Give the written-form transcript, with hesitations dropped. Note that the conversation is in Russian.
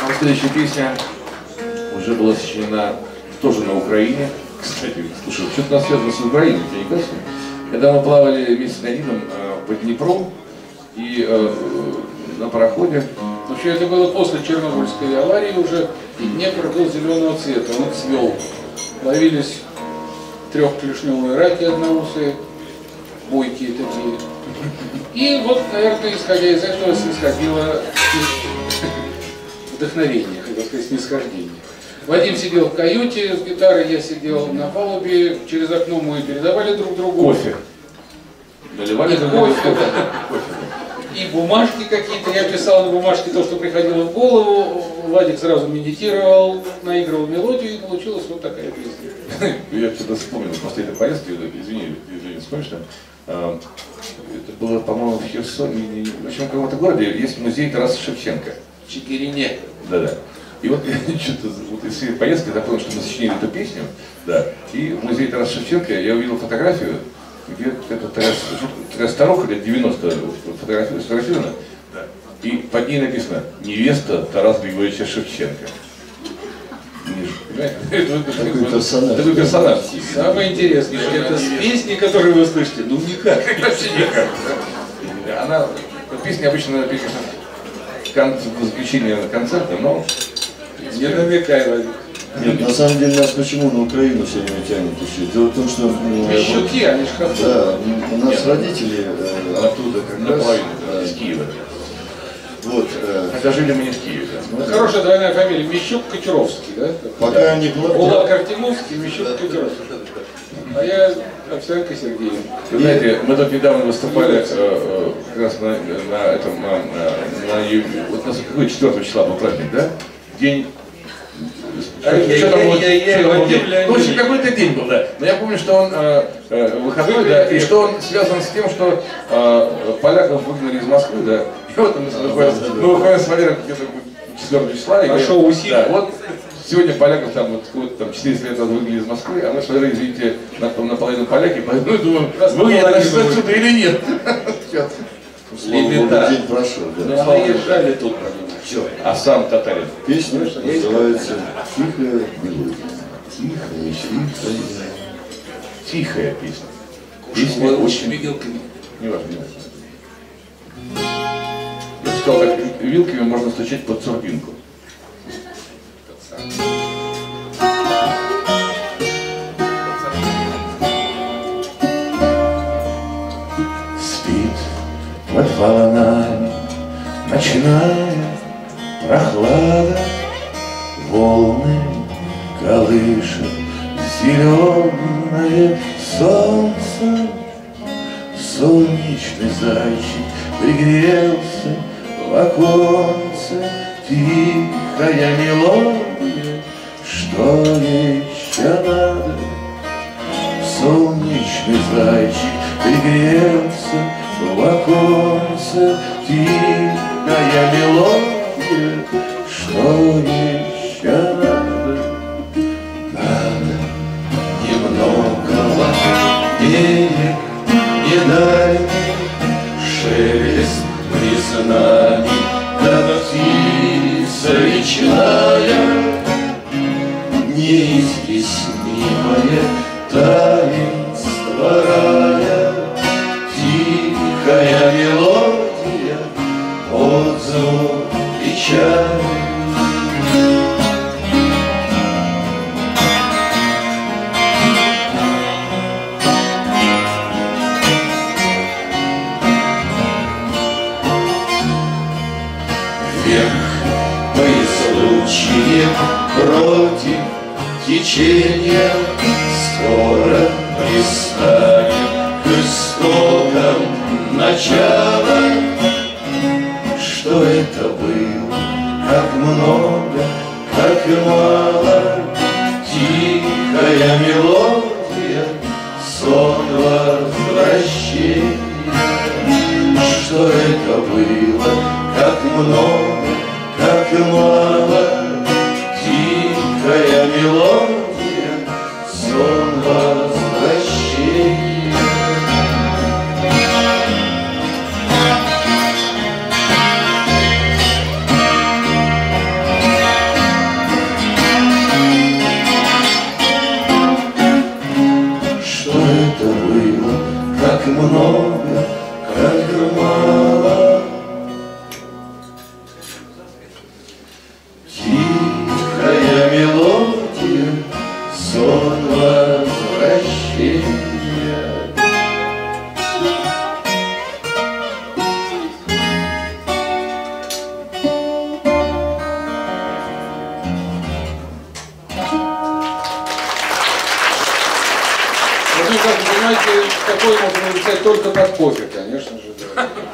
Следующая песня уже была сочинена тоже на Украине. Кстати, слушай, что-то у нас связано с Украиной, тебе не кажется? Когда мы плавали вместе с Леонидом по Днепру и на пароходе. Вообще это было после Чернобыльской аварии уже, и Днепр был зеленого цвета, он цвел. Ловились трехклешневые раки одноусые, бойкие такие. И вот, наверное, исходя из этого исходило вдохновение, хотел сказать, снисхождение. Вадим сидел в каюте с гитарой, я сидел на палубе, через окно мы передавали друг другу. Кофе. Наливали друг другу кофе. И бумажки какие-то, я писал на бумажке то, что приходило в голову, Вадик сразу медитировал, наигрывал мелодию, и получилась вот такая песня. Я что-то вспомнил, после этой поездки, извини, вспомнишь там? Это было, по-моему, в Херсоне, в общем, в каком-то городе есть музей Тараса Шевченко. В Чигирине. Да-да. И вот что-то вот из всей поездки я понял, что мы сочинили эту песню, да, и в музее Тараса Шевченко я увидел фотографию, где такая старуха лет 90 сфотографирована, да, и под ней написано «Невеста Тараса Григорьевича Шевченко». Такой персонаж. Самое интересное, это с песни, которые вы слышите, ну никак. Вообще никак. Она, песня обычно написана в заключение концерта, но не намекай, Вадик. Нет, на самом деле нас почему на Украину все время тянет еще? Дело в том, что... Мещуки, они же как-то... Да, у нас родители оттуда как раз... из Киева. Вот. Хотя жили мы не в Киеве. Да. Хорошая двойная фамилия, Мещук-Кочуровский, да? Пока они... Улак Артемовский, Мещук-Кочуровский. А я Овсянка Сергеев. Вы знаете, мы тут недавно выступали как раз на этом, вот у нас какой 4 числа был праздник, да? День... Ну, в общем, какой-то день был, да. Но я помню, что он выходной, да, и что он связан с тем, что поляков выгнали из Москвы, да. И вот мы выходим с Валерой где-то 4 числа. А шоу усилия. Да, вот сегодня поляков там, вот, там 400 лет назад выгнали из Москвы, а мы с Валерой, извините, наполовину поляки, поэтому думаю, выгнали нас отсюда или нет. День прошел, да. Но наезжали тут, все. А сам татарин. Песня называется «Тихая мелодия». Тихая, тихая песня. Песня очень вилками. Не важно, не важно. Я бы сказал, так вилками можно стучать под сурбинку. Спит под волнами ночная прохлада, волны колышет зеленое солнце. Солнечный зайчик пригрелся в оконце. Тихая мелодия, что еще надо? Солнечный зайчик пригрелся в оконце. Тихая мелодия, что еще надо? Надо немного денег, не дальний шелест признаний, да птица речная, неизъяснимое таинство рая. Тихая мелодия, отзыв печали. Вверх по излучине против течения скоро пристанем к истокам начала. Что это было, как много, как и мало. Тихая мелодия, сон возвращения. Что это было, как много, как и мало. Тихая мелодия, сон возвращения. течение. Ну, как вы понимаете, такое можно написать только под кофе, конечно же, да.